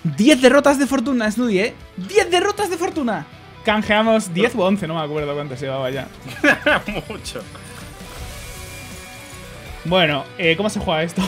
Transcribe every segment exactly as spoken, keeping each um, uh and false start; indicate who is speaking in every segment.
Speaker 1: diez derrotas de fortuna, Snoody, ¿eh? diez derrotas de fortuna. Canjeamos diez o once, no me acuerdo cuánto se llevaba ya.
Speaker 2: Mucho.
Speaker 1: Bueno, eh, ¿cómo se juega esto?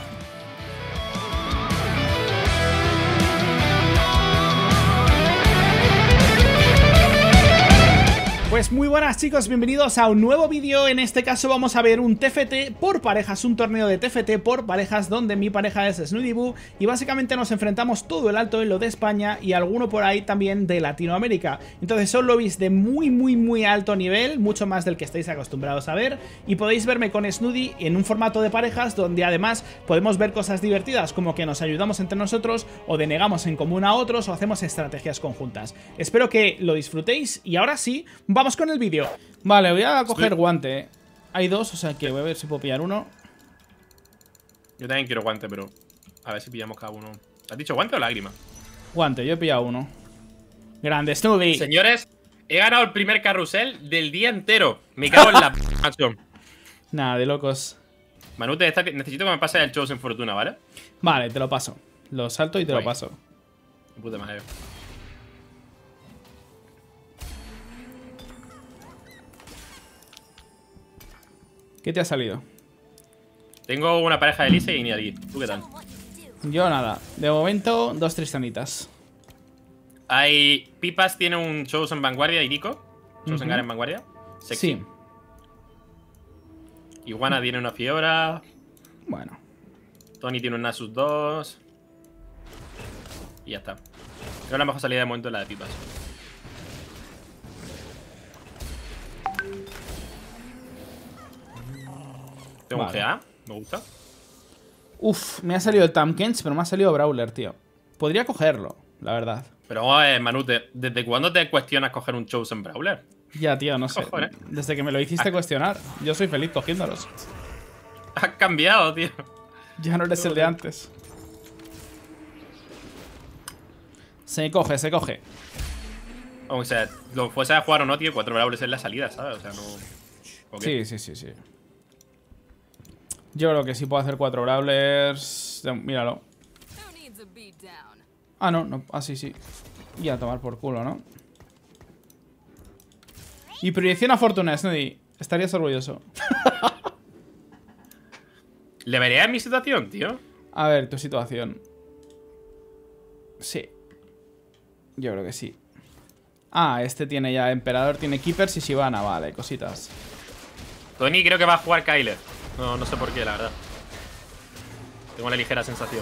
Speaker 1: Pues muy buenas chicos, bienvenidos a un nuevo vídeo. En este caso vamos a ver un T F T por parejas, un torneo de T F T por parejas donde mi pareja es Snoodybu y básicamente nos enfrentamos todo el alto elo de España y alguno por ahí también de Latinoamérica. Entonces son lobbies de muy muy muy alto nivel, mucho más del que estáis acostumbrados a ver, y podéis verme con Snoody en un formato de parejas donde además podemos ver cosas divertidas como que nos ayudamos entre nosotros o denegamos en común a otros o hacemos estrategias conjuntas. Espero que lo disfrutéis y ahora sí, vamos con el vídeo. Vale, voy a coger guante, ¿eh? Hay dos, o sea que voy a ver si puedo pillar uno.
Speaker 2: Yo también quiero guante, pero a ver si pillamos cada uno. ¿Has dicho guante o lágrima?
Speaker 1: Guante, yo he pillado uno. Grande, Snoody.
Speaker 2: Señores, he ganado el primer carrusel del día entero. Me cago en la p***.
Speaker 1: Nada, de locos.
Speaker 2: Manute, esta- necesito que me pase el Chosen Fortuna, ¿vale?
Speaker 1: Vale, te lo paso. Lo salto y te
Speaker 2: Guay.
Speaker 1: lo paso.
Speaker 2: Puta madre.
Speaker 1: ¿Qué te ha salido?
Speaker 2: Tengo una pareja de Elise y Niadi. ¿Tú qué tal?
Speaker 1: Yo nada. De momento, dos tristanitas.
Speaker 2: Hay... Pipas tiene un Chosen Vanguardia y Rico. Chosen
Speaker 1: Ujú.
Speaker 2: Garen Vanguardia. Sexy.
Speaker 1: Sí.
Speaker 2: Iguana tiene una Fiora.
Speaker 1: Bueno.
Speaker 2: Tony tiene un Nasus dos. Y ya está. Creo que la mejor salida de momento es la de Pipas. Tengo
Speaker 1: Vale.
Speaker 2: un G A, me gusta.
Speaker 1: Uf, me ha salido el Tamkens, pero me ha salido Brawler, tío. Podría cogerlo, la verdad.
Speaker 2: Pero, eh, Manute, ¿desde cuándo te cuestionas coger un Chosen Brawler?
Speaker 1: Ya, tío, no sé.
Speaker 2: Cojones.
Speaker 1: Desde que me lo hiciste cuestionar, yo soy feliz cogiéndolos.
Speaker 2: Has cambiado, tío.
Speaker 1: Ya no eres el de antes. Se coge, se coge.
Speaker 2: O sea, lo fuese a jugar o no, tío, cuatro Brawlers es la salida, ¿sabes? O sea, no... ¿O qué?
Speaker 1: Sí, sí, sí, sí. Yo creo que sí puedo hacer cuatro Brawlers. Míralo. Ah, no, no. Ah, sí, sí. Y a tomar por culo, ¿no? Y proyección a fortuna, Snoody. Estarías orgulloso.
Speaker 2: ¿Le vería en mi situación, tío?
Speaker 1: A ver, tu situación. Sí. Yo creo que sí. Ah, este tiene ya Emperador, tiene Keepers y Shyvana. Vale, cositas.
Speaker 2: Tony creo que va a jugar Kyler. No, no sé por qué, la verdad. Tengo una ligera sensación.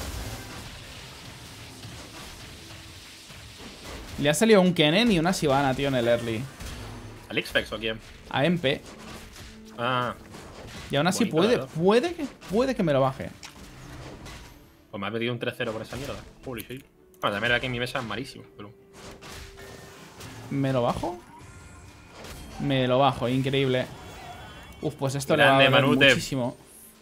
Speaker 1: Le ha salido un Kennen y una Shyvana, tío, en el early.
Speaker 2: ¿Al X-Fex o a quién?
Speaker 1: A M P.
Speaker 2: Ah,
Speaker 1: Y aún así
Speaker 2: Bonito,
Speaker 1: puede,
Speaker 2: ¿verdad?
Speaker 1: puede que, puede que me lo baje.
Speaker 2: pues me ha metido un tres cero por esa mierda. Holy shit. Bueno, también aquí en mi mesa es malísimo, pero...
Speaker 1: ¿Me lo bajo? Me lo bajo, increíble. Uf, pues esto
Speaker 2: Grande,
Speaker 1: le va a doler
Speaker 2: Manute.
Speaker 1: muchísimo.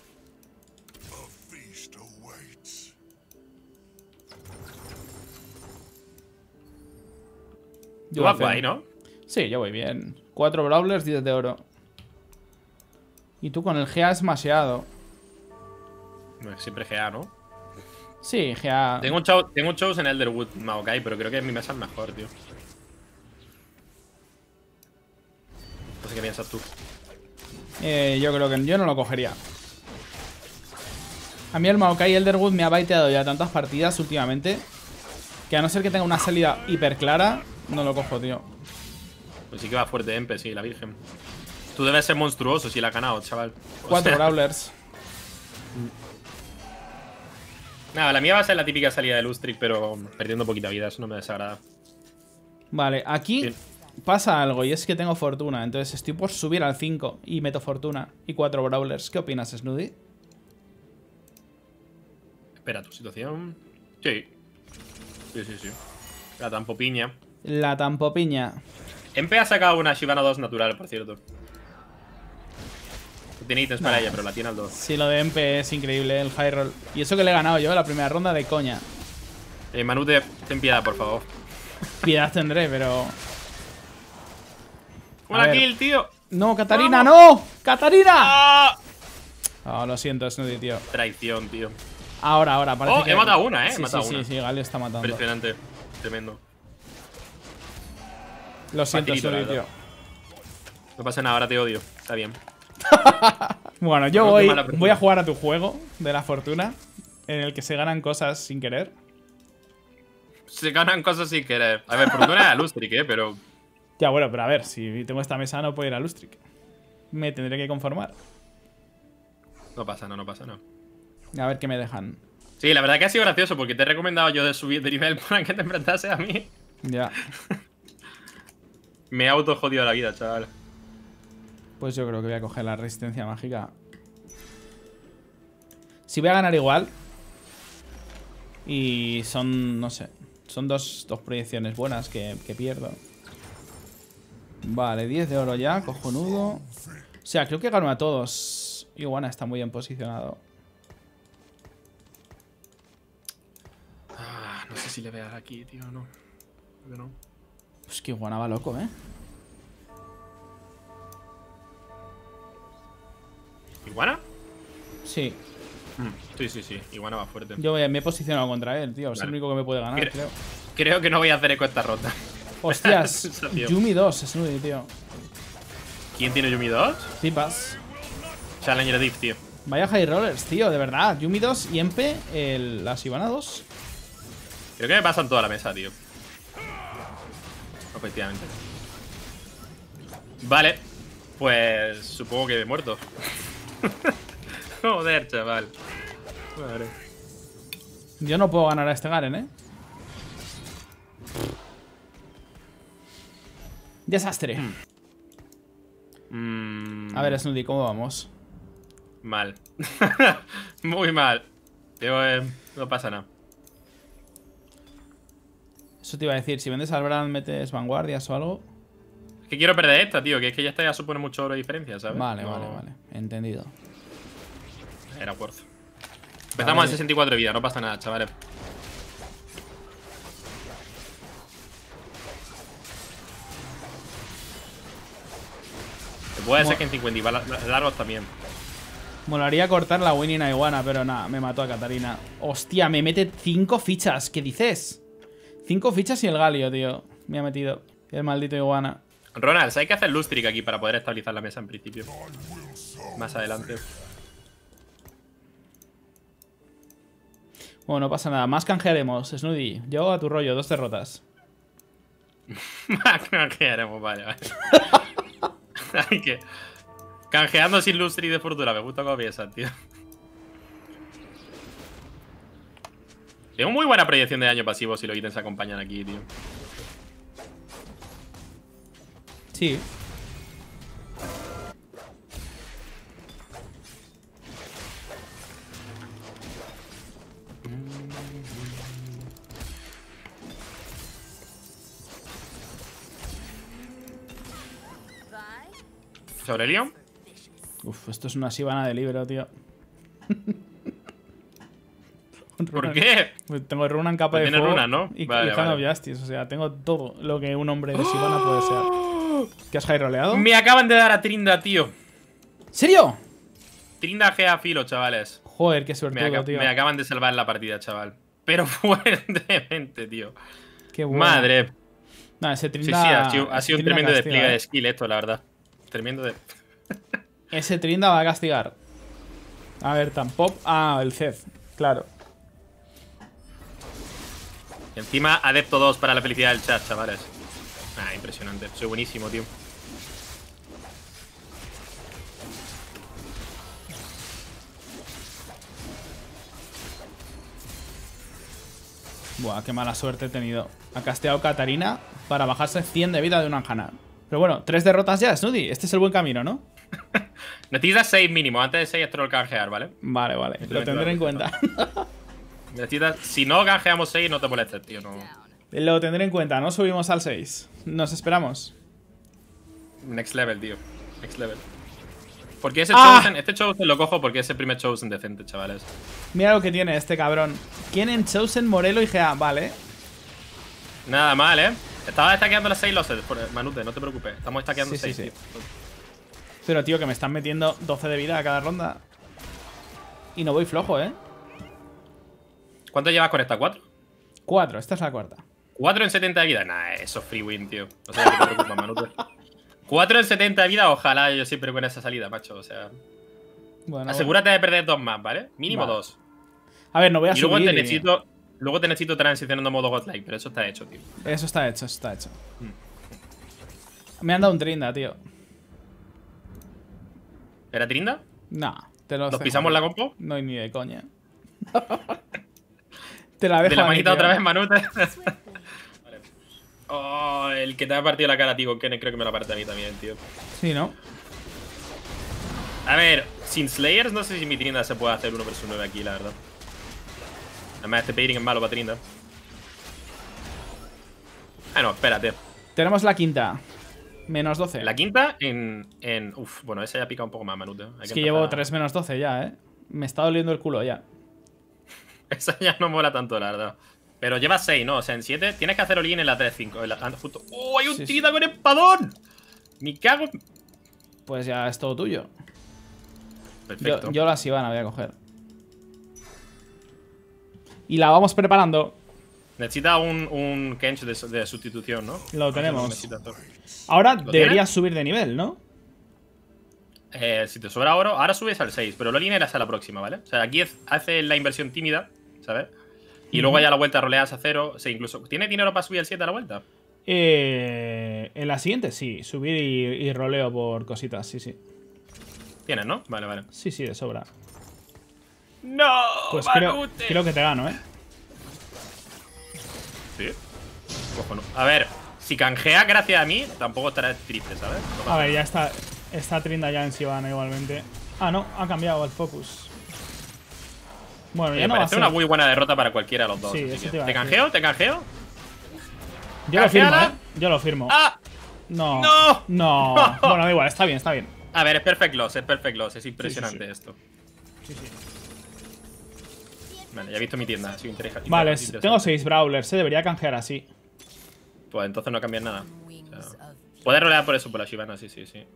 Speaker 2: Tú
Speaker 1: voy a
Speaker 2: vas
Speaker 1: hacer-
Speaker 2: guay, ¿no?
Speaker 1: Sí, yo voy bien. Cuatro Brawlers, diez de oro. Y tú con el G A smasheado.
Speaker 2: Siempre G A, ¿no?
Speaker 1: Sí, G A.
Speaker 2: Tengo un show, tengo un shows en Elderwood Maokai, pero creo que en mi mesa es mejor, tío. No sé qué piensas tú.
Speaker 1: Eh, yo creo que yo no lo cogería. A mí el Maokai Elderwood me ha baiteado ya tantas partidas últimamente que a no ser que tenga una salida hiper clara, no lo cojo, tío.
Speaker 2: Pues sí que va fuerte Empe, sí, la virgen. Tú debes ser monstruoso si la has ganado, chaval. O
Speaker 1: Cuatro
Speaker 2: sea,
Speaker 1: Brawlers.
Speaker 2: Nada, la mía va a ser la típica salida de Lustric, pero perdiendo poquita vida, eso no me desagrada.
Speaker 1: Vale, aquí
Speaker 2: Bien.
Speaker 1: pasa algo y es que tengo fortuna. Entonces estoy por subir al cinco y meto fortuna y cuatro Brawlers. ¿Qué opinas, Snoody?
Speaker 2: Espera, ¿tu situación? Sí. Sí, sí, sí. La tampopiña.
Speaker 1: La tampopiña.
Speaker 2: Empe ha sacado una Shyvana dos natural, por cierto. No tiene ítems para
Speaker 1: Nah.
Speaker 2: ella, pero la tiene al dos.
Speaker 1: Sí, lo de M P es increíble, el high roll. Y eso que le he ganado yo la primera ronda de coña.
Speaker 2: Eh, Manute, ten piedad, por favor.
Speaker 1: Piedad tendré, pero...
Speaker 2: ¡Una
Speaker 1: ver.
Speaker 2: kill, tío!
Speaker 1: ¡No, Catarina,
Speaker 2: ¡Vamos!
Speaker 1: no! ¡Catarina!
Speaker 2: ¡Ah!
Speaker 1: Oh, lo siento, Snoody, tío.
Speaker 2: Traición, tío.
Speaker 1: Ahora, ahora, parece
Speaker 2: Oh,
Speaker 1: que...
Speaker 2: he matado una, eh.
Speaker 1: Sí,
Speaker 2: he matado
Speaker 1: sí,
Speaker 2: una.
Speaker 1: sí, sí, Galio está matando.
Speaker 2: Impresionante. Tremendo.
Speaker 1: Lo siento,
Speaker 2: Facilito,
Speaker 1: Suri,
Speaker 2: la verdad.
Speaker 1: tío.
Speaker 2: No pasa nada, ahora te odio. Está bien.
Speaker 1: Bueno, yo
Speaker 2: No, qué
Speaker 1: voy,
Speaker 2: mala persona.
Speaker 1: voy a jugar a tu juego de la fortuna, en el que se ganan cosas sin querer.
Speaker 2: Se ganan cosas sin querer. A ver, fortuna era Lustric, eh, pero.
Speaker 1: Ya, bueno, pero a ver, si tengo esta mesa no puedo ir a Lustric. Me tendré que conformar.
Speaker 2: No pasa, no, no pasa, no.
Speaker 1: A ver qué me dejan.
Speaker 2: Sí, la verdad que ha sido gracioso porque te he recomendado yo de subir de nivel para que te enfrentase a mí.
Speaker 1: Ya.
Speaker 2: Me he auto jodido la vida, chaval.
Speaker 1: Pues yo creo que voy a coger la resistencia mágica. Si voy a ganar igual. Y son, no sé. Son dos, dos proyecciones buenas que, que pierdo. Vale, diez de oro ya, cojonudo. O sea, creo que gano a todos. Iguana está muy bien posicionado.
Speaker 2: Ah, no sé si le voy a dar aquí, tío, no. Creo que no.
Speaker 1: Pues que Iguana va loco, ¿eh?
Speaker 2: ¿Iguana?
Speaker 1: Sí.
Speaker 2: Mm, sí, sí, sí. Iguana va fuerte.
Speaker 1: Yo me me he posicionado contra él, tío. Es
Speaker 2: Vale.
Speaker 1: el único que me puede ganar,
Speaker 2: Cre-
Speaker 1: creo.
Speaker 2: Creo que no voy a hacer eco esta ronda.
Speaker 1: Hostias,
Speaker 2: Sensación.
Speaker 1: Yumi dos, Snooty, tío.
Speaker 2: ¿Quién tiene Yumi dos?
Speaker 1: Tipas.
Speaker 2: Challenger Div, tío.
Speaker 1: Vaya high rollers, tío, de verdad. Yumi dos y Empe, el, la Sivana dos.
Speaker 2: Creo que me pasan toda la mesa, tío. Efectivamente. Vale. Pues supongo que he muerto. Joder, chaval. Madre.
Speaker 1: Yo no puedo ganar a este Garen, ¿eh? Desastre.
Speaker 2: Mm,
Speaker 1: A ver, Snooty, ¿cómo vamos?
Speaker 2: Mal. Muy mal. Digo, eh, no pasa nada.
Speaker 1: Eso te iba a decir, si vendes al Brand metes vanguardias o algo.
Speaker 2: Es que quiero perder esta, tío. Que es que ya esta ya supone mucho oro de diferencia, ¿sabes?
Speaker 1: Vale,
Speaker 2: No-
Speaker 1: vale, vale. Entendido.
Speaker 2: Era worth. Empezamos
Speaker 1: ver.
Speaker 2: en sesenta y cuatro de vida, no pasa nada, chavales. Puede
Speaker 1: Mo-
Speaker 2: ser que en cincuenta y va- largos también.
Speaker 1: Molaría cortar la winning a Iguana, pero nada, me mató a Katarina. Hostia, me mete cinco fichas. ¿Qué dices? Cinco fichas y el Galio, tío. Me ha metido el maldito Iguana.
Speaker 2: Ronald, hay que hacer Lustric aquí para poder estabilizar la mesa en principio. Más adelante.
Speaker 1: Bueno, no pasa nada. Más canjearemos, Snooty. Yo a tu rollo, dos derrotas.
Speaker 2: ¿Qué haremos? Vale, vale. Hay que... Canjeando sin Lustric de fortuna. Me gusta cómo piensas, tío. Tengo muy buena proyección de daño pasivo si los ítems se acompañan aquí, tío.
Speaker 1: Sí.
Speaker 2: ¿Aurelio?
Speaker 1: Uf, esto es una Sivana de libro, tío.
Speaker 2: ¿Por qué?
Speaker 1: Pues tengo runa en capa
Speaker 2: Pues
Speaker 1: de
Speaker 2: tiene
Speaker 1: fuego
Speaker 2: runa, ¿no?
Speaker 1: y,
Speaker 2: Vale,
Speaker 1: y Hand of
Speaker 2: vale.
Speaker 1: Justice. O sea, tengo todo lo que un hombre de Sivana puede ser. ¿Qué has high roleado?
Speaker 2: Me acaban de dar a Trinda, tío.
Speaker 1: ¿Serio?
Speaker 2: Trinda G a filo, chavales.
Speaker 1: Joder, qué
Speaker 2: Me,
Speaker 1: suertudo,
Speaker 2: aca-
Speaker 1: tío.
Speaker 2: me acaban de salvar la partida, chaval. Pero fuertemente, tío.
Speaker 1: Qué bueno.
Speaker 2: Madre.
Speaker 1: Nah, ese
Speaker 2: Sí, sí,
Speaker 1: Trinda,
Speaker 2: ha sido, ha
Speaker 1: ese
Speaker 2: sido un
Speaker 1: Trinda
Speaker 2: tremendo
Speaker 1: castiga,
Speaker 2: despliegue
Speaker 1: eh.
Speaker 2: de skill esto, la verdad. Tremendo de...
Speaker 1: Ese Trinda va a castigar. A ver, tan pop. Ah, el Zed. Claro.
Speaker 2: Y encima, adepto dos para la felicidad del chat, chavales. Ah, impresionante. Soy buenísimo, tío.
Speaker 1: Buah, qué mala suerte he tenido. Ha casteado Katarina para bajarse cien de vida de una Anjana. Pero bueno, tres derrotas ya, Snooty. Este es el buen camino, ¿no?
Speaker 2: Necesitas seis mínimo. Antes de seis es troll canjear, ¿vale?
Speaker 1: Vale, vale. Lo tendré en cuenta.
Speaker 2: Necesitas... Si no canjeamos seis, no te molestes, tío. No...
Speaker 1: Lo tendré en cuenta. No subimos al seis. Nos esperamos.
Speaker 2: Next level, tío. Next level. Porque ese
Speaker 1: ¡Ah!
Speaker 2: Chosen... Este Chosen lo cojo porque es el primer Chosen decente, chavales.
Speaker 1: Mira lo que tiene este cabrón. Tienen Chosen, Morelo y G A. Vale.
Speaker 2: Nada mal, ¿eh? Estaba stackeando las seis losses, Manute, no te preocupes. Estamos stackeando
Speaker 1: Sí, sí,
Speaker 2: seis,
Speaker 1: sí.
Speaker 2: tío.
Speaker 1: Pero, tío, que me están metiendo doce de vida a cada ronda. Y no voy flojo, ¿eh?
Speaker 2: ¿Cuánto llevas con esta? ¿Cuatro?
Speaker 1: Cuatro, esta es la cuarta.
Speaker 2: ¿Cuatro en setenta de vida? Nah, eso es free win, tío. No sé qué te preocupa, Manute. Cuatro en setenta de vida, ojalá yo siempre con esa salida, macho. O sea.
Speaker 1: Bueno,
Speaker 2: asegúrate de perder dos más, ¿vale? Mínimo
Speaker 1: vale.
Speaker 2: dos.
Speaker 1: A ver, no voy a
Speaker 2: y luego
Speaker 1: subir.
Speaker 2: te
Speaker 1: y-
Speaker 2: necesito. Luego te necesito transicionando a modo godlike, pero eso está hecho, tío.
Speaker 1: Eso está hecho, eso está hecho.
Speaker 2: Mm.
Speaker 1: Me han dado un Trinda, tío.
Speaker 2: ¿Era Trinda?
Speaker 1: No, te lo
Speaker 2: ¿Nos
Speaker 1: dejo
Speaker 2: pisamos
Speaker 1: ahí.
Speaker 2: la compo?
Speaker 1: No hay ni de coña. Te la dejo
Speaker 2: De la
Speaker 1: ahí,
Speaker 2: manita
Speaker 1: tío.
Speaker 2: otra vez, Manute. Vale. Oh, el que te ha partido la cara a ti con Kenneth creo que me lo parte a mí también, tío.
Speaker 1: Sí, ¿no?
Speaker 2: A ver, sin Slayers no sé si mi Trinda se puede hacer uno versus nueve aquí, la verdad. Además, este pairing es malo para Trinda. Ah, no, espérate.
Speaker 1: Tenemos la quinta. Menos doce.
Speaker 2: La quinta en. en uf, bueno, esa ya pica un poco más, Manute. Hay
Speaker 1: Es
Speaker 2: que
Speaker 1: que llevo
Speaker 2: empezar-
Speaker 1: tres menos doce ya, ¿eh? Me está doliendo el culo ya.
Speaker 2: Esa ya no mola tanto, la verdad. Pero lleva seis, ¿no? O sea, en siete tienes que hacer all-in en la tres cinco. En la, ah, justo. ¡Oh, hay un
Speaker 1: Sí, sí.
Speaker 2: Trinda con espadón! ¡Me cago en...
Speaker 1: Pues ya es todo tuyo.
Speaker 2: Perfecto.
Speaker 1: Yo, yo la Sivana voy a coger. Y la vamos preparando.
Speaker 2: Necesita un, un Kench de, de sustitución, ¿no?
Speaker 1: Lo tenemos.
Speaker 2: No necesita todo.
Speaker 1: Ahora
Speaker 2: ¿Lo
Speaker 1: deberías
Speaker 2: tienes?
Speaker 1: subir de nivel, ¿no?
Speaker 2: Eh, si te sobra oro, ahora subes al seis, pero all-in eras a la próxima, ¿vale? O sea, aquí es- hace la inversión tímida, ¿sabes? Y luego ya a la vuelta roleas a cero. O sea, incluso. ¿Tiene dinero para subir al siete a la vuelta?
Speaker 1: Eh, en la siguiente sí. Subir y, y roleo por cositas, sí, sí.
Speaker 2: Tienes, ¿no? Vale, vale.
Speaker 1: Sí, sí, de sobra.
Speaker 2: ¡No!
Speaker 1: Pues creo, creo que te gano, ¿eh?
Speaker 2: Sí. Cojonudo. A ver, si canjea gracias a mí, tampoco estará triste, ¿sabes? No pasa
Speaker 1: A ver, ya está. Está Trinda ya en Sivana igualmente. Ah, no, ha cambiado el focus. Bueno,
Speaker 2: Me
Speaker 1: ya no va a
Speaker 2: parece
Speaker 1: ser.
Speaker 2: una muy buena derrota para cualquiera de los dos.
Speaker 1: Sí,
Speaker 2: así
Speaker 1: eso
Speaker 2: que-
Speaker 1: te iba a
Speaker 2: ¿Te
Speaker 1: decir.
Speaker 2: canjeo? ¿Te canjeo?
Speaker 1: Yo lo firmo, ¿eh?
Speaker 2: ¿Canjeala?
Speaker 1: Yo lo firmo.
Speaker 2: ¡Ah!
Speaker 1: No.
Speaker 2: ¡No!
Speaker 1: No. Bueno, da igual, está bien, está bien.
Speaker 2: A ver, es perfect loss, es perfect loss. Es impresionante
Speaker 1: sí.
Speaker 2: esto.
Speaker 1: Sí, sí.
Speaker 2: Vale, ya he visto mi tienda. Soy inteligente.
Speaker 1: Vale,
Speaker 2: interesante.
Speaker 1: tengo seis Brawlers, se debería canjear así.
Speaker 2: Pues entonces no cambias nada. O sea, puedes rolear por eso, por la Shivana, sí, sí, sí.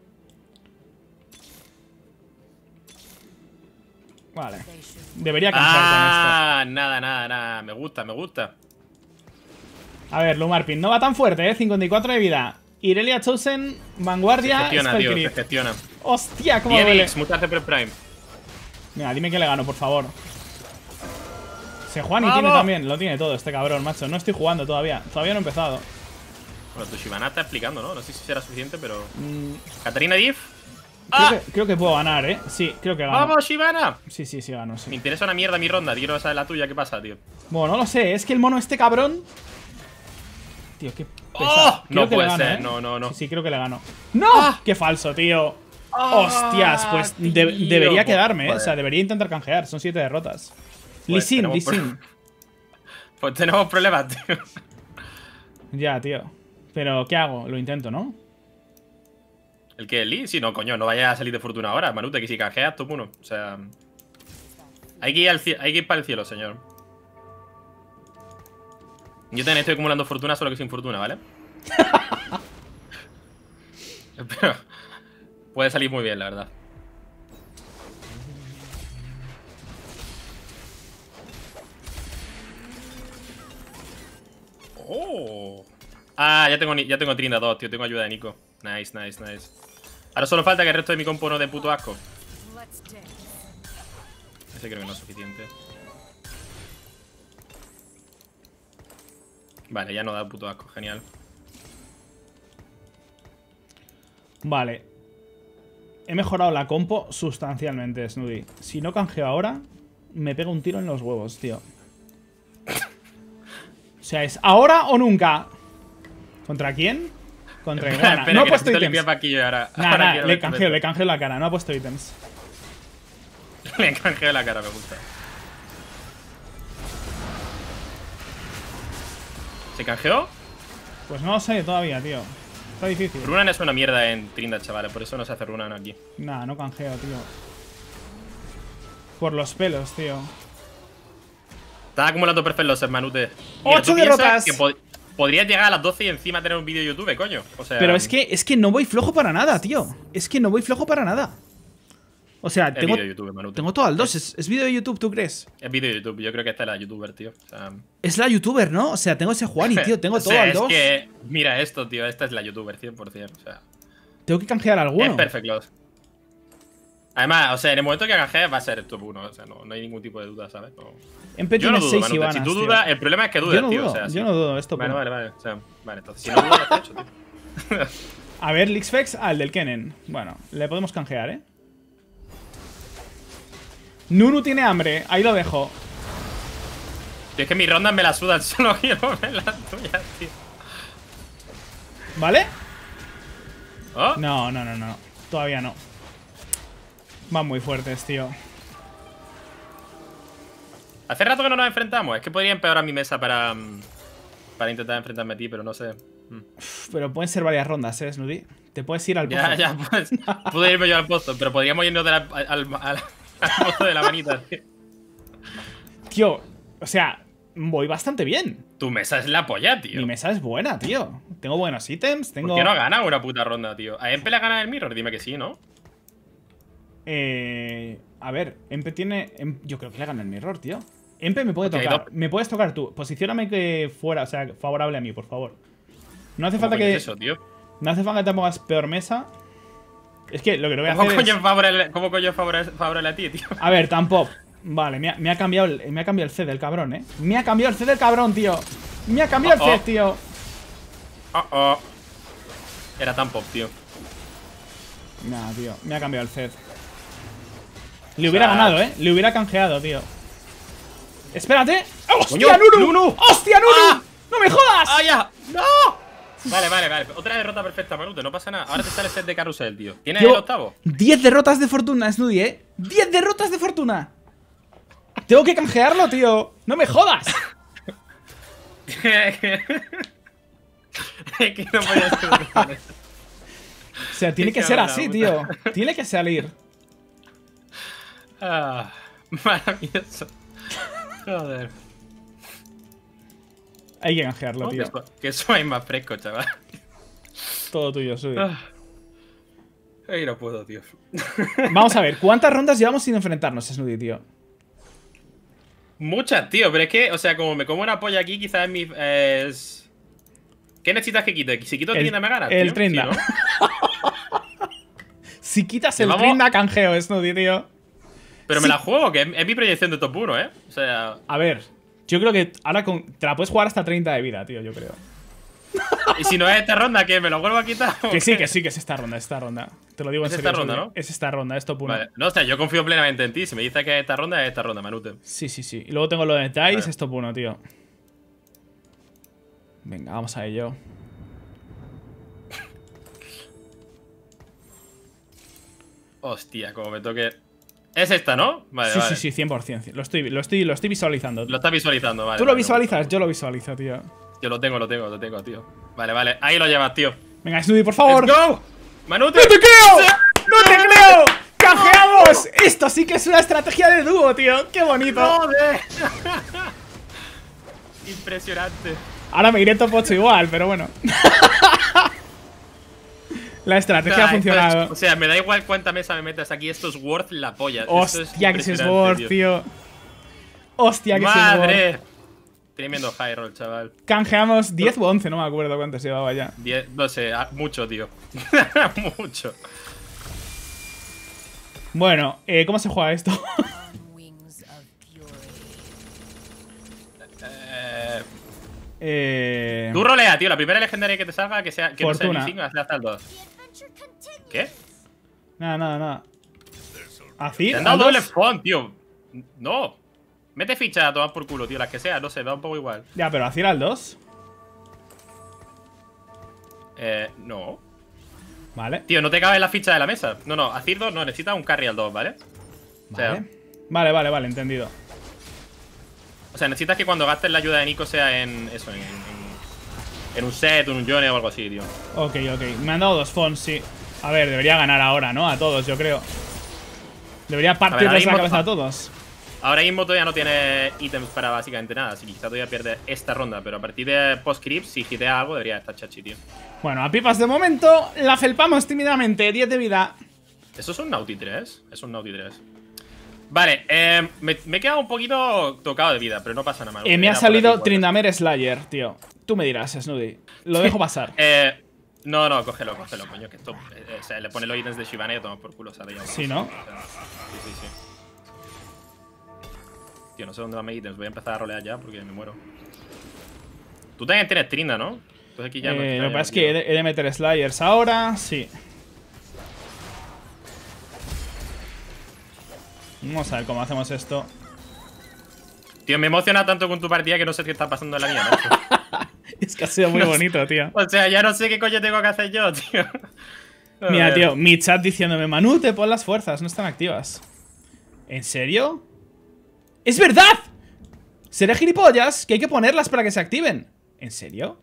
Speaker 1: Vale. Debería canjear
Speaker 2: Ah, nada, nada, nada. Me gusta, me gusta.
Speaker 1: con esto. A ver, Lumarpin no va tan fuerte, ¿eh? cincuenta y cuatro de vida. Irelia Chosen,
Speaker 2: Se
Speaker 1: Vanguardia,
Speaker 2: gestiona,
Speaker 1: Spell
Speaker 2: tío, se
Speaker 1: Creep.
Speaker 2: gestiona.
Speaker 1: Hostia, cómo duele.
Speaker 2: Dienix, muchas Super Prime.
Speaker 1: Mira, dime que le gano, por favor. Sejuani
Speaker 2: ¡Vamos!
Speaker 1: tiene también, lo tiene todo este cabrón, macho. No estoy jugando todavía, todavía no he empezado.
Speaker 2: Bueno, tu Shivana está explicando, ¿no? No sé si será suficiente, pero...
Speaker 1: Mm,
Speaker 2: Katarina Div.
Speaker 1: creo,
Speaker 2: ¡Ah!
Speaker 1: que, creo que puedo ganar, ¿eh? Sí, creo que gano.
Speaker 2: ¡Vamos, Shivana!
Speaker 1: Sí, sí, sí gano,
Speaker 2: Me
Speaker 1: sí.
Speaker 2: interesa una mierda mi ronda, quiero saber la tuya, ¿qué pasa, tío?
Speaker 1: Bueno, no lo sé, es que el mono este cabrón... Tío, qué
Speaker 2: ¡Oh!
Speaker 1: pesado. Creo
Speaker 2: No
Speaker 1: que
Speaker 2: puede
Speaker 1: le gano,
Speaker 2: ser,
Speaker 1: ¿eh?
Speaker 2: no, no, no.
Speaker 1: Sí, sí, creo que le gano. ¡No!
Speaker 2: ¡Ah!
Speaker 1: ¡Qué falso, tío!
Speaker 2: ¡Ah,
Speaker 1: Hostias, pues de-
Speaker 2: tío!
Speaker 1: debería quedarme, ¿eh?
Speaker 2: Joder.
Speaker 1: O sea, debería intentar canjear, son siete derrotas.
Speaker 2: Pues
Speaker 1: Lee Sin,
Speaker 2: tenemos
Speaker 1: Lee
Speaker 2: pro-
Speaker 1: Sin.
Speaker 2: Pues tenemos problemas, tío.
Speaker 1: Ya, tío. Pero, ¿qué hago? Lo intento, ¿no?
Speaker 2: ¿El qué? ¿El Lee? Sí, no, coño, no vayas a salir de fortuna ahora, Manute, que si canjeas, top uno. O sea... Hay que ir, al cie- hay que ir para el cielo, señor. Yo también estoy acumulando fortuna, solo que sin fortuna, ¿vale? Pero... Puede salir muy bien, la verdad. Oh. Ah, ya tengo, ni- ya tengo Trinda dos, tío. Tengo ayuda de Nico. Nice, nice, nice. Ahora solo falta que el resto de mi compo no dé puto asco. Ese creo que no es suficiente. Vale, ya no da puto asco. Genial.
Speaker 1: Vale. He mejorado la compo sustancialmente, Snoody. Si no canjeo ahora, me pego un tiro en los huevos, tío. O sea, es ahora o nunca. ¿Contra quién? Contra
Speaker 2: Espera,
Speaker 1: Iguana.
Speaker 2: espera,
Speaker 1: No ha
Speaker 2: que
Speaker 1: puesto
Speaker 2: necesito
Speaker 1: ítems.
Speaker 2: limpiar paquillo ahora.
Speaker 1: Nah,
Speaker 2: ahora
Speaker 1: nah,
Speaker 2: quiero
Speaker 1: le
Speaker 2: ver
Speaker 1: canjeo,
Speaker 2: tu
Speaker 1: le canjeo la cara. No ha puesto ítems.
Speaker 2: Le canjeo la cara, me gusta. ¿Se canjeó?
Speaker 1: Pues no lo sé todavía, tío. Está difícil.
Speaker 2: Runan es una mierda en Trinda, chavales. Por eso no se hace Runan aquí.
Speaker 1: Nah, no canjeo, tío. Por los pelos, tío.
Speaker 2: Estás acumulando perfect losses, Manute.
Speaker 1: ¡Ocho
Speaker 2: ¿Tú piensas
Speaker 1: derrotas!
Speaker 2: que pod- podrías llegar a las doce y encima tener un vídeo de YouTube, coño. O sea,
Speaker 1: Pero es que, es que no voy flojo para nada, tío. Es que no voy flojo para nada. O sea,
Speaker 2: Es
Speaker 1: tengo,
Speaker 2: vídeo de YouTube, Manute.
Speaker 1: tengo todo al dos. ¿Es, es vídeo de YouTube, tú crees?
Speaker 2: Es vídeo de YouTube. Yo creo que esta es la youtuber, tío. O sea,
Speaker 1: Es la youtuber, ¿no? O sea, tengo ese Juani, tío. Tengo
Speaker 2: o
Speaker 1: todo
Speaker 2: sea,
Speaker 1: al
Speaker 2: es
Speaker 1: dos.
Speaker 2: que, mira esto, tío. Esta es la youtuber, cien por cien. O sea,
Speaker 1: Tengo que canjear alguno.
Speaker 2: es Perfect Loss. Además, o sea, en el momento que canjees va a ser el top uno. O sea, no, no hay ningún tipo de duda, ¿sabes? No.
Speaker 1: Empe
Speaker 2: Yo no
Speaker 1: tiene
Speaker 2: dudo,
Speaker 1: seis
Speaker 2: Manute.
Speaker 1: Ivanas,
Speaker 2: Si tú
Speaker 1: tío.
Speaker 2: dudas, el problema es que dudas,
Speaker 1: Yo no
Speaker 2: tío.
Speaker 1: dudo,
Speaker 2: O sea,
Speaker 1: yo
Speaker 2: sí.
Speaker 1: no dudo esto.
Speaker 2: Vale,
Speaker 1: pero-
Speaker 2: vale, vale. O sea, vale, entonces, si no dudas, está hecho, tío.
Speaker 1: A ver, Lixfex al del Kennen. Bueno, le podemos canjear, ¿eh? Nunu tiene hambre, ahí lo dejo.
Speaker 2: Tío, es que mis rondas me las sudan, solo quiero ver las tuyas, tío.
Speaker 1: ¿Vale?
Speaker 2: ¿Oh?
Speaker 1: No, no, no, no. Todavía no. Van muy fuertes, tío.
Speaker 2: Hace rato que no nos enfrentamos. Es que podría empeorar mi mesa para, mm, para intentar enfrentarme a ti, pero no sé. Mm.
Speaker 1: Uf, pero pueden ser varias rondas, ¿eh, Snoody? Te puedes ir al pozo.
Speaker 2: Ya, ya, pues. Pude irme yo al pozo, pero podríamos irnos de la- al, al, al- al pozo de la manita, tío.
Speaker 1: Tío, o sea, voy bastante bien.
Speaker 2: Tu mesa es la polla, tío.
Speaker 1: Mi mesa es buena, tío. Tengo buenos ítems, tengo...
Speaker 2: ¿Por qué no gana una puta ronda, tío? ¿A Empe le gana el mirror? Dime que sí, ¿no?
Speaker 1: Eh... A ver, Empe tiene... Em- Yo creo que le gana el mirror, tío. Empe me puede
Speaker 2: Ok,
Speaker 1: tocar.
Speaker 2: dos.
Speaker 1: Me puedes tocar tú. Posicióname que fuera, o sea, favorable a mí, por favor. No hace
Speaker 2: ¿Cómo
Speaker 1: falta
Speaker 2: coño
Speaker 1: que...
Speaker 2: es eso, tío?
Speaker 1: No hace falta que te pongas peor mesa. Es que lo que no voy a
Speaker 2: ¿Cómo
Speaker 1: hacer
Speaker 2: coño
Speaker 1: es...
Speaker 2: es favorable, cómo coño es favorable, favorable a ti, tío?
Speaker 1: A ver, tampoco. Vale, me ha, me ha cambiado el, me ha cambiado el C del cabrón, ¿eh? Me ha cambiado el C del cabrón, tío. Me ha cambiado
Speaker 2: Oh, oh.
Speaker 1: el C, tío.
Speaker 2: Oh, oh. Era tan pop, tío.
Speaker 1: Nah, tío. Me ha cambiado el C. Le hubiera
Speaker 2: O sea,
Speaker 1: ganado, ¿eh? Le hubiera canjeado, tío. Espérate. ¡Hostia,
Speaker 2: Coño,
Speaker 1: Nunu!
Speaker 2: Nunu.
Speaker 1: ¡Hostia, Nunu!
Speaker 2: ¡Ah!
Speaker 1: ¡No me jodas!
Speaker 2: ¡Ah, ya! ¡No! Vale, vale, vale. Otra derrota perfecta, Manute. No pasa nada. Ahora te sale el set de carrusel, tío. ¿Tienes
Speaker 1: Tío,
Speaker 2: el octavo?
Speaker 1: diez derrotas de fortuna, Snoody, ¿eh? diez derrotas de fortuna. Tengo que canjearlo, tío. ¡No me jodas!
Speaker 2: Es que no podía ser de otra manera.
Speaker 1: O sea, tiene
Speaker 2: Qué
Speaker 1: que ser
Speaker 2: cabrón,
Speaker 1: así,
Speaker 2: puta.
Speaker 1: tío. Tiene que salir.
Speaker 2: Ah, maravilloso. Joder.
Speaker 1: Hay que canjearlo,
Speaker 2: Oh,
Speaker 1: tío.
Speaker 2: que su- Que soy más fresco, chaval.
Speaker 1: Todo tuyo, Snoody.
Speaker 2: Ah. Ay, no puedo, tío.
Speaker 1: Vamos a ver, ¿cuántas rondas llevamos sin enfrentarnos, Snoody, tío?
Speaker 2: Muchas, tío, pero es que, o sea, como me como una polla aquí, quizás es mi. Es... ¿Qué necesitas que quite? Si quito
Speaker 1: El-
Speaker 2: Trinda me ganas.
Speaker 1: el
Speaker 2: tío.
Speaker 1: Trinda.
Speaker 2: Sí, ¿no?
Speaker 1: Si quitas el
Speaker 2: Llevamos-
Speaker 1: Trinda, canjeo, Snoody, tío.
Speaker 2: Pero
Speaker 1: Sí.
Speaker 2: me la juego, que es, es mi proyección de top uno, ¿eh? O sea.
Speaker 1: A ver, yo creo que ahora con... te la puedes jugar hasta treinta de vida, tío, yo creo.
Speaker 2: Y si no es esta ronda, ¿qué? ¿Me lo vuelvo a quitar? o
Speaker 1: Que sí,
Speaker 2: qué?
Speaker 1: que sí, que es esta ronda, es esta ronda. Te lo digo en
Speaker 2: Es
Speaker 1: serio.
Speaker 2: esta ronda,
Speaker 1: Snoody.
Speaker 2: ¿no?
Speaker 1: Es esta ronda, es top uno.
Speaker 2: Vale. No, o sea, yo confío plenamente en ti. Si me dices que es esta ronda, es esta ronda, Manute.
Speaker 1: Sí, sí, sí. Y luego tengo lo de Dice,
Speaker 2: Vale.
Speaker 1: es top uno, tío. Venga, vamos a ello.
Speaker 2: Hostia, como me toque. Es esta, ¿no? Vale,
Speaker 1: sí,
Speaker 2: vale.
Speaker 1: sí, sí, cien por cien. Lo estoy, lo estoy, lo estoy visualizando.
Speaker 2: Lo estás visualizando, vale.
Speaker 1: ¿Tú lo
Speaker 2: vale,
Speaker 1: visualizas? Yo lo visualizo, tío.
Speaker 2: Yo lo tengo, lo tengo, lo tengo, tío. Vale, vale. Ahí lo llevas, tío.
Speaker 1: Venga, Snoody, por favor.
Speaker 2: ¡Let's go! ¡Manute!
Speaker 1: ¡No te creo! ¡No te creo! ¡Canjeamos! Esto sí que es una estrategia de dúo, tío. ¡Qué bonito!
Speaker 2: ¡Joder! Impresionante.
Speaker 1: Ahora me iré top ocho igual, pero bueno. La estrategia ha
Speaker 2: esto es-
Speaker 1: funcionado.
Speaker 2: o sea, me da igual cuánta mesa me metas aquí, esto es worth la polla. Esto es
Speaker 1: Hostia, que se es
Speaker 2: impresionante,
Speaker 1: worth, tío. Hostia, que se es worth.
Speaker 2: ¡Madre! Tremendo high roll, chaval.
Speaker 1: Canjeamos diez o once, no me acuerdo cuántos llevaba ya.
Speaker 2: Diez, no sé, ah, mucho, tío. Mucho.
Speaker 1: Bueno, eh, ¿cómo se juega esto?
Speaker 3: Wings of fury.
Speaker 2: Eh,
Speaker 1: eh...
Speaker 2: tú rolea, tío. La primera legendaria que te salga, que sea que
Speaker 1: Fortuna.
Speaker 2: no sea ni cinco, hazle hasta el dos.
Speaker 3: The adventure continues.
Speaker 2: ¿Qué?
Speaker 1: Nada, nada, nada. ¿Así?
Speaker 2: Te han dado
Speaker 1: ¿Al
Speaker 2: doble
Speaker 1: dos?
Speaker 2: font, tío. No. Mete ficha a tomar por culo, tío. Las que sea, no sé, da un poco igual.
Speaker 1: Ya, pero ¿así era el dos?
Speaker 2: Eh, no.
Speaker 1: Vale.
Speaker 2: Tío, no te cabe la ficha de la mesa. No, no, Azir dos no, necesitas un carry al dos, ¿vale? O sea,
Speaker 1: Vale. Vale, vale, vale, entendido.
Speaker 2: o sea, necesitas que cuando gastes la ayuda de Nico sea en eso, en, en, en un set, un Yone o algo así, tío.
Speaker 1: Ok, ok. Me han dado dos fonts, sí. A ver, debería ganar ahora, ¿no? A todos, yo creo. Debería partirles
Speaker 2: ahora
Speaker 1: la
Speaker 2: mismo-
Speaker 1: cabeza a todos.
Speaker 2: Ahora mismo todavía no tiene ítems para básicamente nada, así que quizá todavía pierde esta ronda, pero a partir de post-creep, si hitea algo, debería estar chachi, tío.
Speaker 1: Bueno, a pipas de momento la felpamos tímidamente. diez de vida.
Speaker 2: ¿Eso es un Naughty tres? Es un Naughty tres. Vale, eh, me, me he quedado un poquito tocado de vida, pero no pasa nada más.
Speaker 1: Eh, me ha salido Tryndamere Slayer, tío. Tú me dirás, Snoody. Lo dejo pasar.
Speaker 2: eh, no, no, cógelo, cógelo, coño. Que esto eh, o sea, le pone los ítems de Shyvana y lo toma por culo, ¿sabes? Ya,
Speaker 1: Sí, ¿no?
Speaker 2: O sea, sí, sí, sí. Tío, no sé dónde van mis ítems. Voy a empezar a rolear ya porque me muero. Tú también tienes Trinda, ¿no? Entonces aquí ya no
Speaker 1: Eh,
Speaker 2: está,
Speaker 1: lo que
Speaker 2: ya
Speaker 1: pasa es
Speaker 2: no
Speaker 1: que he de, he de meter Slayers ahora. Sí. Vamos a ver cómo hacemos esto.
Speaker 2: Tío, me emociona tanto con tu partida que no sé qué está pasando en la mía, macho.
Speaker 1: Es que ha sido muy
Speaker 2: No
Speaker 1: bonito,
Speaker 2: sé.
Speaker 1: tío.
Speaker 2: O sea, ya no sé qué coño tengo que hacer yo, tío.
Speaker 1: Mira,
Speaker 2: Joder.
Speaker 1: tío, mi chat diciéndome, Manute, pon las fuerzas, no están activas. ¿En serio? ¡Es verdad! Seré gilipollas, que hay que ponerlas para que se activen. ¿En serio?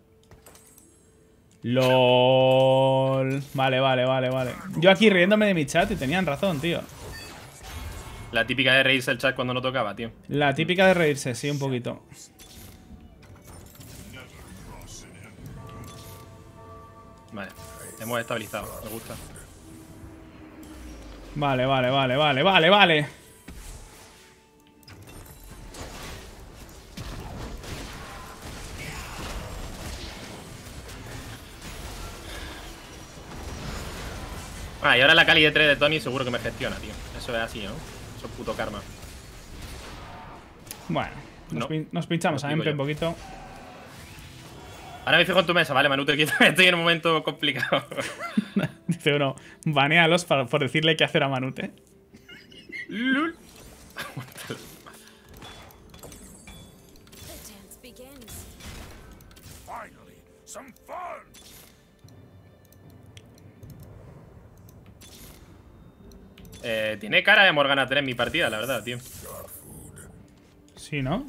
Speaker 1: LOL. Vale, vale, vale, vale. Yo aquí riéndome de mi chat y tenían razón, tío.
Speaker 2: La típica de reírse el chat cuando no tocaba, tío.
Speaker 1: La típica de reírse, sí, un poquito.
Speaker 2: Vale, hemos estabilizado, me gusta.
Speaker 1: Vale, vale, vale, vale, vale, vale.
Speaker 2: Ah, y ahora la Cali de tres de Tony seguro que me gestiona, tío. Eso es así, ¿no? Eso es puto karma.
Speaker 1: Bueno, nos,
Speaker 2: No.
Speaker 1: pin- nos pinchamos
Speaker 2: Lo
Speaker 1: a
Speaker 2: digo
Speaker 1: Empe
Speaker 2: yo.
Speaker 1: un poquito.
Speaker 2: Ahora me fijo en tu mesa, ¿vale, Manute? Que estoy en un momento complicado.
Speaker 1: Dice uno, banealos para, por decirle qué hacer a Manute.
Speaker 2: Lul.
Speaker 3: The dance begins.
Speaker 4: Finally, some fun!
Speaker 2: Eh, tiene cara de Morgana tres en mi partida, la verdad, tío.
Speaker 1: Sí, ¿no?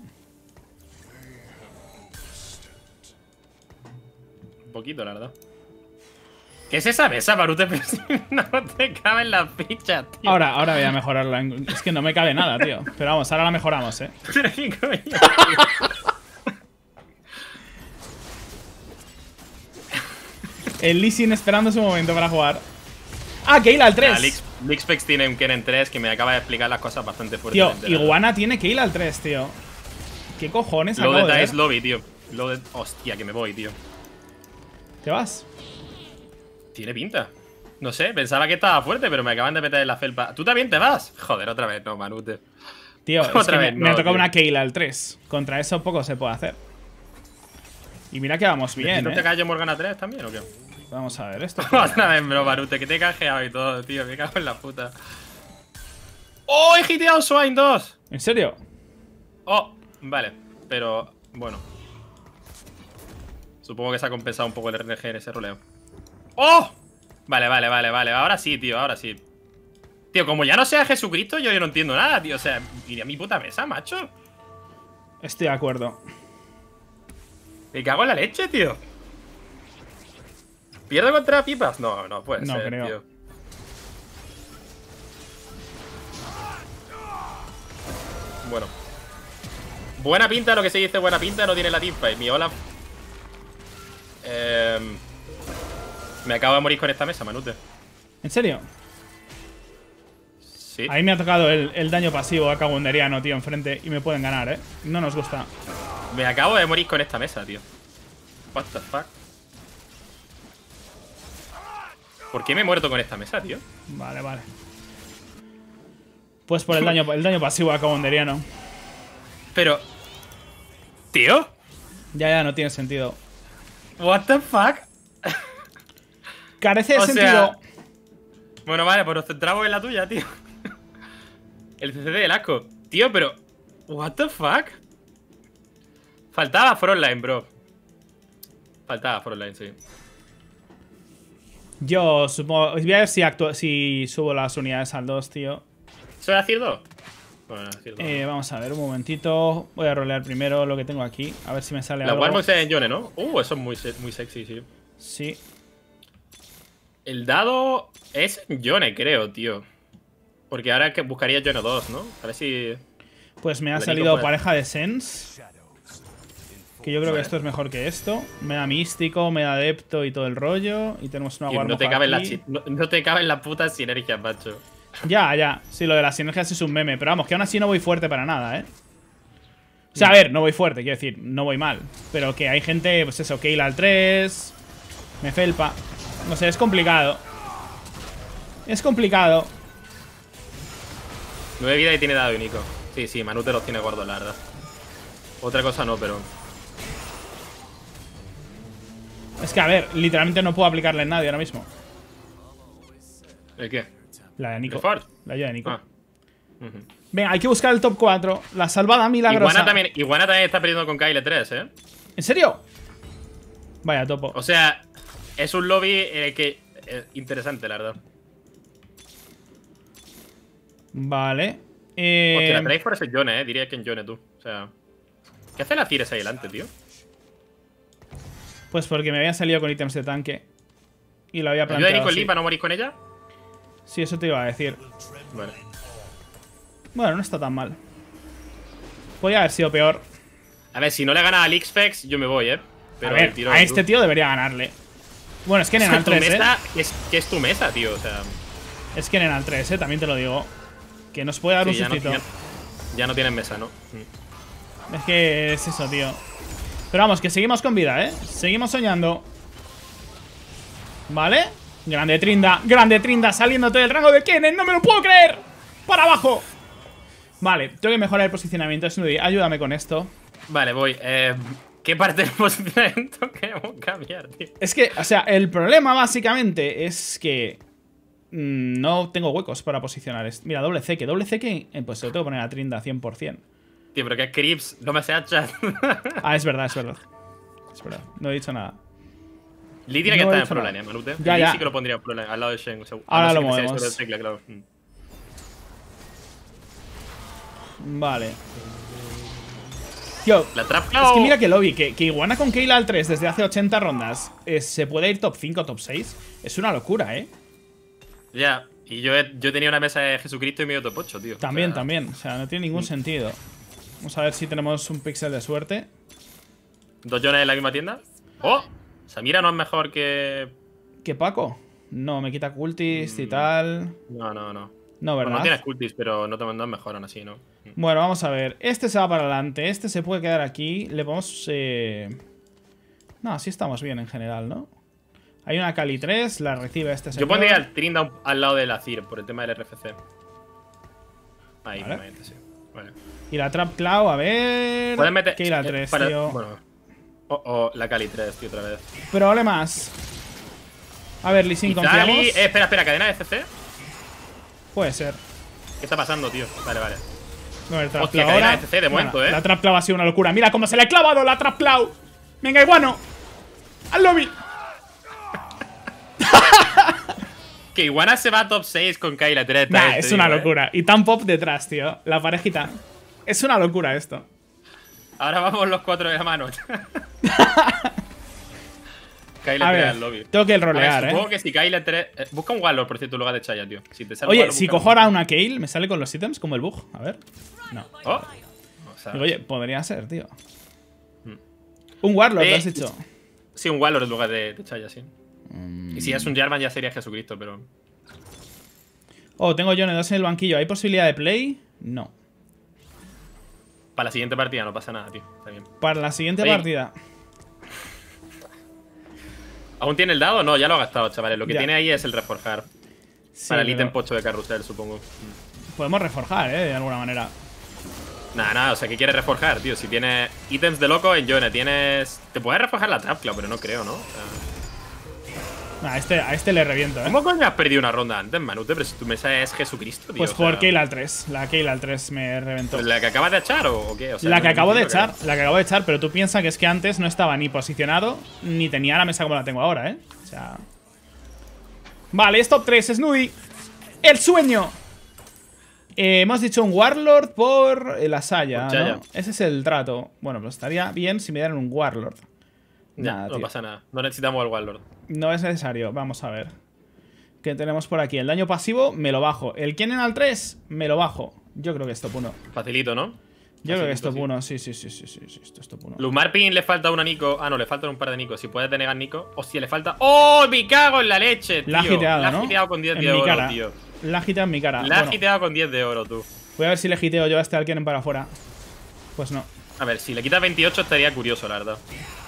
Speaker 2: Un poquito, la verdad. ¿Qué es esa mesa, Marute? Pero si no te caben las fichas, tío.
Speaker 1: Ahora, ahora voy a mejorarla. Es que no me cabe nada, tío. Pero vamos, ahora la mejoramos, ¿eh?
Speaker 2: Pero qué coño, tío.
Speaker 1: El Lee Sin esperando su momento para jugar. ¡Ah, Keila al
Speaker 2: Nah,
Speaker 1: tres!
Speaker 2: Lix- Lixpex tiene un Keren tres que me acaba de explicar las cosas bastante
Speaker 1: Tío,
Speaker 2: fuertes.
Speaker 1: Iguana tiene Keila al tres, tío. ¿Qué cojones acabo
Speaker 2: Loaded
Speaker 1: de
Speaker 2: Dice
Speaker 1: ver?
Speaker 2: Lobby, tío. Loaded... Hostia, que me voy, tío.
Speaker 1: ¿Te vas?
Speaker 2: Tiene pinta. No sé, pensaba que estaba fuerte, pero me acaban de meter en la felpa. ¿Tú también te vas? Joder, otra vez, no, Manute.
Speaker 1: Tío, es
Speaker 2: Otra
Speaker 1: que
Speaker 2: vez,
Speaker 1: me, me ha
Speaker 2: no,
Speaker 1: tocado
Speaker 2: tío.
Speaker 1: una Keila al tres. Contra eso poco se puede hacer. Y mira que vamos bien,
Speaker 2: ¿No te
Speaker 1: ¿eh?
Speaker 2: calles Morgana tres también o qué?
Speaker 1: Vamos a ver esto.
Speaker 2: Otra vez, bro, Manute, que te he canjeado y todo, tío. Me cago en la puta. ¡Oh, he hiteado Swain dos!
Speaker 1: ¿En serio?
Speaker 2: Oh, vale, pero bueno. Supongo que se ha compensado un poco el R N G en ese roleo. ¡Oh! Vale, vale, vale, vale. Ahora sí, tío, ahora sí. Tío, como ya no sea Jesucristo, yo, yo no entiendo nada, tío. O sea, iré a mi puta mesa, macho.
Speaker 1: Estoy de acuerdo.
Speaker 2: Me cago en la leche, tío. ¿Pierdo contra pipas? No, no puede
Speaker 1: No
Speaker 2: ser,
Speaker 1: creo.
Speaker 2: tío. Bueno. Buena pinta, lo que se dice buena pinta no tiene la teamfight. Mi Olaf. Eh, me acabo de morir con esta mesa, Manute.
Speaker 1: ¿En serio?
Speaker 2: Sí.
Speaker 1: Ahí me ha tocado el, el daño pasivo a Cagunderiano, tío, enfrente. Y me pueden ganar, ¿eh? No nos gusta.
Speaker 2: Me acabo de morir con esta mesa, tío. What the fuck. ¿Por qué me he muerto con esta mesa, tío?
Speaker 1: Vale, vale. Pues por el daño, el daño pasivo a Cagunderiano.
Speaker 2: Pero... ¿Tío?
Speaker 1: Ya, ya, no tiene sentido.
Speaker 2: What the fuck.
Speaker 1: Carece de
Speaker 2: O
Speaker 1: sentido.
Speaker 2: sea, bueno, vale, pues nos centramos en la tuya, tío. El C C D del asco. Tío, pero... What the fuck. Faltaba Frontline, bro. Faltaba Frontline, sí.
Speaker 1: Yo supongo... Voy a ver si, actúo, si subo las unidades al dos, tío.
Speaker 2: ¿Eso era decir dos? Bueno, era decir dos.
Speaker 1: Eh, vamos a ver, un momentito. Voy a rolear primero lo que tengo aquí. A ver si me sale
Speaker 2: La
Speaker 1: algo.
Speaker 2: Warbox es en Yone, ¿no? Uh, eso es muy, se- muy sexy, sí.
Speaker 1: Sí.
Speaker 2: El dado es en Yone, creo, tío. Porque ahora que buscaría Yone dos, ¿no? A ver si...
Speaker 1: Pues me ha
Speaker 2: Nico
Speaker 1: salido
Speaker 2: puede.
Speaker 1: pareja de Sens. Que yo creo
Speaker 2: Vale.
Speaker 1: que esto es mejor que esto. Me da místico, me da adepto y todo el rollo. Y tenemos una
Speaker 2: Tío,
Speaker 1: Warmog
Speaker 2: no, te caben
Speaker 1: aquí.
Speaker 2: las, no, no te caben las putas sinergias, macho.
Speaker 1: Ya, ya. Sí, lo de las sinergias es un meme. Pero vamos, que aún así no voy fuerte para nada, ¿eh? O sea, a ver, no voy fuerte, quiero decir, no voy mal. Pero que hay gente, pues eso, Keila al tres. Me felpa. No sé, es complicado. Es complicado.
Speaker 2: Nueve vidas y tiene dado único. Sí, sí, Manute los tiene gordos, la verdad. Otra cosa no, pero.
Speaker 1: Es que, a ver, literalmente no puedo aplicarle en nadie ahora mismo.
Speaker 2: ¿El qué?
Speaker 1: La de Nico.
Speaker 2: ¿El Ford?
Speaker 1: La ayuda de Nico.
Speaker 2: Ah. Ujú.
Speaker 1: Venga, hay que buscar el top cuatro. La salvada milagrosa.
Speaker 2: Iguana también, Iguana también está perdiendo con Kyle tres, ¿eh?
Speaker 1: ¿En serio? Vaya, topo.
Speaker 2: O sea, es un lobby en el que. Eh, interesante, la verdad.
Speaker 1: Vale. Eh,
Speaker 2: Hostia, la traéis por ese Yone, eh. Diría que en Yone tú. O sea. ¿Qué hace la Cires ahí delante, tío?
Speaker 1: Pues porque me había salido con ítems de tanque. Y lo había
Speaker 2: ¿Ayuda de
Speaker 1: planteado
Speaker 2: Nico
Speaker 1: así.
Speaker 2: Lee para no morir con ella?
Speaker 1: Sí, eso te iba a decir.
Speaker 2: Vale.
Speaker 1: Bueno, no está tan mal. Podría haber sido peor.
Speaker 2: A ver, si no le gana al X-Fex, yo me voy, eh. Pero
Speaker 1: a ver,
Speaker 2: el tiro
Speaker 1: a
Speaker 2: de
Speaker 1: este
Speaker 2: tú.
Speaker 1: tío debería ganarle. Bueno, es que en
Speaker 2: Tu
Speaker 1: el tres, ¿eh?
Speaker 2: mesa, ¿qué es, qué es tu mesa, tío? O sea.
Speaker 1: Es que en el tres, ¿eh? También te lo digo. Que nos puede dar
Speaker 2: Sí,
Speaker 1: un
Speaker 2: ya, no,
Speaker 1: sustito.
Speaker 2: ya, ya no tienen mesa, ¿no? Mm.
Speaker 1: Es que es eso, tío. Pero vamos, que seguimos con vida, ¿eh? Seguimos soñando. ¿Vale? Grande Trinda, grande Trinda, saliéndote del rango de Kennen. ¡No me lo puedo creer! ¡Para abajo! Vale, tengo que mejorar el posicionamiento. Snoody, ayúdame con esto.
Speaker 2: Vale, voy. Eh, ¿Qué parte del posicionamiento queremos cambiar, tío?
Speaker 1: Es que, o sea, el problema básicamente es que mmm, no tengo huecos para posicionar esto. Mira, doble C, que doble C que eh, pues se lo tengo que poner a Trinda cien por cien.
Speaker 2: Tío, pero que Crips, no me hace chat.
Speaker 1: Ah, es verdad, es verdad. Es verdad, no he dicho nada.
Speaker 2: Lee tiene
Speaker 1: No
Speaker 2: que
Speaker 1: he
Speaker 2: estar en
Speaker 1: dicho
Speaker 2: Froline,
Speaker 1: nada.
Speaker 2: ¿eh, Manute?
Speaker 1: Ya,
Speaker 2: Lee
Speaker 1: ya.
Speaker 2: sí que lo pondría en Froline, al lado de Shen. O sea,
Speaker 1: Ahora
Speaker 2: a no
Speaker 1: lo
Speaker 2: ser que sea
Speaker 1: movemos.
Speaker 2: sobre el tecla, claro. Mm.
Speaker 1: Vale. Tío,
Speaker 2: La trap
Speaker 1: es
Speaker 2: clavo.
Speaker 1: que mira que lobby, que, que Iguana con Keila al tres desde hace ochenta rondas eh, se puede ir top cinco, top seis. Es una locura, ¿eh?
Speaker 2: Ya, y yo, he, yo tenía una mesa de Jesucristo y medio top ocho, tío.
Speaker 1: También,
Speaker 2: O sea,
Speaker 1: también. O sea, no tiene ningún sentido. Vamos a ver si tenemos un pixel de suerte.
Speaker 2: Dos Jones en la misma tienda. ¡Oh! Samira no es mejor que.
Speaker 1: ¿Qué Paco? No, me quita cultist y
Speaker 2: Mm.
Speaker 1: tal.
Speaker 2: No, no, no.
Speaker 1: No,
Speaker 2: Bueno,
Speaker 1: ¿verdad?
Speaker 2: no tienes cultis, pero no te no es mejor aún así, ¿no? Mm.
Speaker 1: Bueno, vamos a ver. Este se va para adelante. Este se puede quedar aquí. Le podemos... Eh... No, así estamos bien en general, ¿no? Hay una Cali tres. La recibe este señor.
Speaker 2: Yo pondría el Trinda un- al lado de la Cir por el tema del R F C. Ahí,
Speaker 1: Vale.
Speaker 2: obviamente, sí. Vale.
Speaker 1: Y la Trap Cloud, a ver...
Speaker 2: Puedes meter.
Speaker 1: Keila
Speaker 2: eh,
Speaker 1: tres,
Speaker 2: para-
Speaker 1: tío.
Speaker 2: Bueno. O oh, la Cali tres, tío, otra vez.
Speaker 1: Problemas. A ver, Lee Sin,
Speaker 2: Y
Speaker 1: confiamos.
Speaker 2: Cali- eh, espera, espera, cadena de F C.
Speaker 1: Puede ser.
Speaker 2: ¿Qué está pasando, tío? Vale, vale.
Speaker 1: A ver, Trap
Speaker 2: Hostia,
Speaker 1: Cloud
Speaker 2: cadena
Speaker 1: ahora.
Speaker 2: F C de momento,
Speaker 1: Bueno,
Speaker 2: eh.
Speaker 1: La Trap Cloud ha sido una locura. Mira cómo se le ha clavado la Trap Cloud. Venga, Iguano. Al lobby.
Speaker 2: Que Iguana se va a top seis con Kyla tres.
Speaker 1: Nah,
Speaker 2: también te
Speaker 1: es una
Speaker 2: digo, eh.
Speaker 1: locura. Y tan pop detrás, tío. La parejita. Es una locura esto.
Speaker 2: Ahora vamos los cuatro de la mano. Kyla
Speaker 1: A
Speaker 2: tres
Speaker 1: ver,
Speaker 2: al lobby.
Speaker 1: tengo que
Speaker 2: A ver,
Speaker 1: rolear,
Speaker 2: supongo
Speaker 1: eh.
Speaker 2: que si Kyla tres. eh, busca un Warlord, por cierto, en lugar de Chaya, tío. Si te sale un
Speaker 1: Oye,
Speaker 2: Warlord,
Speaker 1: si
Speaker 2: busca
Speaker 1: cojo
Speaker 2: un-
Speaker 1: ahora una Kayle, ¿me sale con los ítems como el bug? A ver. No.
Speaker 2: Oh. O sea,
Speaker 1: Digo, oye, podría ser, tío.
Speaker 2: Mm.
Speaker 1: Un Warlord,
Speaker 2: Eh,
Speaker 1: lo has dicho.
Speaker 2: sí, un Warlord en lugar de, de Chaya, sí.
Speaker 1: Mm.
Speaker 2: Y si es un Jarvan ya sería Jesucristo, pero.
Speaker 1: Oh, tengo Yone dos en el banquillo. ¿Hay posibilidad de play? No.
Speaker 2: Para la siguiente partida no pasa nada, tío. Está bien.
Speaker 1: Para la siguiente
Speaker 2: Oye,
Speaker 1: partida.
Speaker 2: ¿Aún tiene el dado? No, ya lo ha gastado, chavales. Lo que
Speaker 1: Ya.
Speaker 2: tiene ahí es el reforjar.
Speaker 1: Sí,
Speaker 2: para el
Speaker 1: pero
Speaker 2: ítem pocho de carrusel, supongo.
Speaker 1: podemos reforjar, eh, de alguna manera.
Speaker 2: Nada, nada, o sea, ¿qué quieres reforjar, tío? Si tienes ítems de loco en Yone, tienes. Te puedes reforjar la Trap Cloud, pero no creo, ¿no? O sea,
Speaker 1: Nah, a este, a este le reviento, eh.
Speaker 2: ¿cómo coño has perdido una ronda antes, Manute? Pero si tu mesa es Jesucristo, tío.
Speaker 1: Pues
Speaker 2: o sea,
Speaker 1: por Keila al tres. La Keila al tres me reventó.
Speaker 2: ¿La que acabas de echar o, o qué? O sea,
Speaker 1: La
Speaker 2: no-
Speaker 1: que
Speaker 2: no
Speaker 1: acabo de
Speaker 2: entiendo
Speaker 1: echar,
Speaker 2: que-
Speaker 1: la que acabo de echar, pero tú piensas que es que antes no estaba ni posicionado, ni tenía la mesa como la tengo ahora, ¿eh? O sea... Vale, es top tres, Snoody. ¡El sueño! Eh, hemos dicho un Warlord por eh, la Saya,
Speaker 2: Por Chaya.
Speaker 1: ¿no? Ese es el trato. Bueno, pues estaría bien si me dieran un Warlord.
Speaker 2: Ya,
Speaker 1: Nada,
Speaker 2: no
Speaker 1: tío.
Speaker 2: pasa nada. No necesitamos el Warlord.
Speaker 1: No es necesario, vamos a ver. ¿Qué tenemos por aquí? El daño pasivo, me lo bajo. El Kennen al tres, me lo bajo. Yo creo que es top uno.
Speaker 2: Facilito, ¿no?
Speaker 1: Yo creo que es top
Speaker 2: sí.
Speaker 1: uno, sí, sí, sí, sí, sí, sí, esto es top uno.
Speaker 2: Lumarpin le falta una Nico. Ah, no, le faltan un par de Nico. Si puedes denegar Nico. Hostia, le falta. ¡Oh! ¡Me cago en la leche, tío!
Speaker 1: La ha giteado,
Speaker 2: La ha
Speaker 1: ¿no?
Speaker 2: giteado con diez
Speaker 1: En
Speaker 2: de
Speaker 1: mi
Speaker 2: oro,
Speaker 1: cara.
Speaker 2: tío.
Speaker 1: La ha giteado en mi cara.
Speaker 2: La ha
Speaker 1: Bueno,
Speaker 2: giteado con diez de oro, tú.
Speaker 1: voy a ver si le giteo yo a este Alquiren para afuera. Pues no.
Speaker 2: A ver, si le quitas veintiocho estaría curioso, la verdad.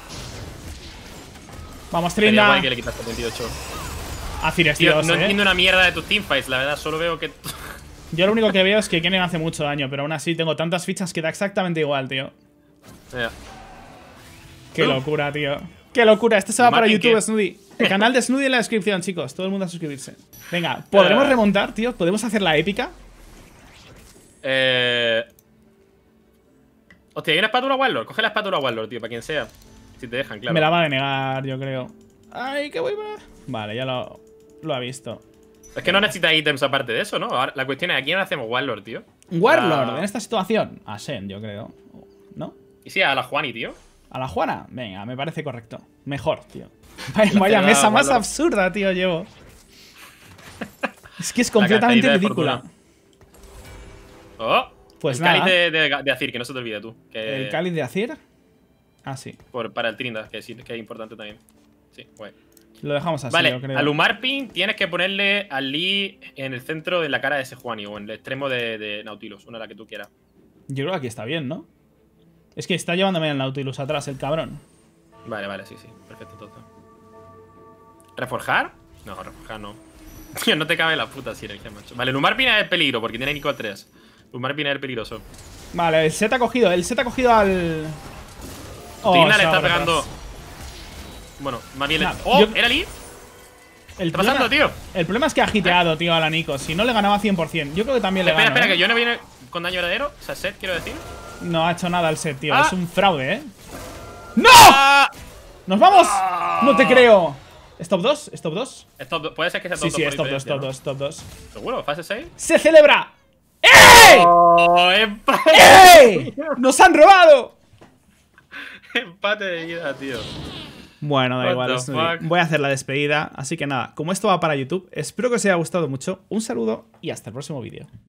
Speaker 1: Vamos,
Speaker 2: Sería
Speaker 1: Trinda.
Speaker 2: guay que le quitaste veintiocho.
Speaker 1: Azir
Speaker 2: Tío,
Speaker 1: Dios,
Speaker 2: no
Speaker 1: eh.
Speaker 2: entiendo una mierda de tus teamfights, la verdad. Solo veo que.
Speaker 1: Yo lo único que veo es que Kennen hace mucho daño, pero aún así tengo tantas fichas que da exactamente igual, tío.
Speaker 2: Ya.
Speaker 1: Qué
Speaker 2: Uh.
Speaker 1: locura, tío. Qué locura. Este se va para
Speaker 2: Martin,
Speaker 1: YouTube,
Speaker 2: ¿qué?
Speaker 1: Snoody. El canal de Snoody en la descripción, chicos. Todo el mundo a suscribirse. Venga, ¿podremos
Speaker 2: Eh.
Speaker 1: remontar, tío? ¿Podemos hacer la épica?
Speaker 2: Eh. Hostia, hay una espátula Warlord. Coge la espátula Warlord, tío, para quien sea. Si te dejan, claro.
Speaker 1: Me la va a denegar, yo creo. Ay, qué voy para. Vale, ya lo, lo ha visto.
Speaker 2: Es que no necesita ítems aparte de eso, ¿no? Ahora, la cuestión es, ¿a quién hacemos Warlord, tío?
Speaker 1: Warlord,
Speaker 2: Ah.
Speaker 1: en esta situación. A Shen, yo creo. ¿No?
Speaker 2: Y sí, a la Juani, tío.
Speaker 1: ¿A la Juana? Venga, me parece correcto. Mejor, tío. Vaya,
Speaker 2: La
Speaker 1: vaya
Speaker 2: cerda,
Speaker 1: mesa más
Speaker 2: Warlord.
Speaker 1: absurda, tío, llevo. Es que es
Speaker 2: La
Speaker 1: completamente
Speaker 2: caída de
Speaker 1: ridícula.
Speaker 2: fortuna. Oh,
Speaker 1: Pues
Speaker 2: el
Speaker 1: nada.
Speaker 2: cáliz de, de, de Azir, que no se te olvide tú. Que
Speaker 1: ¿El cáliz de Azir? Ah, sí.
Speaker 2: por, para el Trinda, que sí, que es importante también. Sí, guay.
Speaker 1: Lo dejamos así,
Speaker 2: Vale,
Speaker 1: yo creo.
Speaker 2: a Lumarpin tienes que ponerle al Lee en el centro de la cara de ese Juani o en el extremo de, de Nautilus, una de la que tú quieras.
Speaker 1: Yo creo que aquí está bien, ¿no? Es que está llevándome el Nautilus atrás, el cabrón.
Speaker 2: Vale, vale, sí, sí. Perfecto, todo. ¿Reforjar? No, reforjar no. Tío, no te cabe la puta sinergia, macho. Vale, Lumarpin es el peligro porque tiene Nico tres. Lumarpin es el peligroso.
Speaker 1: Vale, el set ha cogido, el set ha cogido al... Oh,
Speaker 2: Trina
Speaker 1: se
Speaker 2: le
Speaker 1: va
Speaker 2: está
Speaker 1: por
Speaker 2: pegando.
Speaker 1: atrás.
Speaker 2: Bueno, más bien.
Speaker 1: Nah,
Speaker 2: le... ¡Oh!
Speaker 1: yo-
Speaker 2: ¿Era Lee?
Speaker 1: El
Speaker 2: ¿Qué está pasando, tío?
Speaker 1: El problema es que ha hiteado, tío, a la Nico. Si no le ganaba cien por cien. Yo creo que también le
Speaker 2: Espera,
Speaker 1: gano,
Speaker 2: espera,
Speaker 1: ¿eh?
Speaker 2: que yo no viene con daño verdadero. O sea, set, quiero decir.
Speaker 1: No ha hecho nada el set, tío.
Speaker 2: Ah.
Speaker 1: Es un fraude, ¿eh? ¡No!
Speaker 2: ¡Ah!
Speaker 1: ¡Nos vamos! No te creo. ¿Es top dos? ¿Es top dos?
Speaker 2: Es top- puede ser que sea
Speaker 1: Sí,
Speaker 2: top
Speaker 1: sí,
Speaker 2: dos
Speaker 1: es
Speaker 2: por
Speaker 1: top dos,
Speaker 2: diferencia,
Speaker 1: top
Speaker 2: ¿no?
Speaker 1: dos, top dos.
Speaker 2: ¿Seguro? ¿Fase seis?
Speaker 1: ¡Se celebra! ¡Ey!
Speaker 2: ¡Oh! ¡Empate!
Speaker 1: ¡Ey! ¡Nos han robado!
Speaker 2: Empate de vida, tío.
Speaker 1: Bueno, da
Speaker 2: What
Speaker 1: igual,
Speaker 2: the
Speaker 1: Snoody.
Speaker 2: fuck?
Speaker 1: Voy a hacer la despedida. Así que nada, como esto va para YouTube, espero que os haya gustado mucho. Un saludo y hasta el próximo vídeo.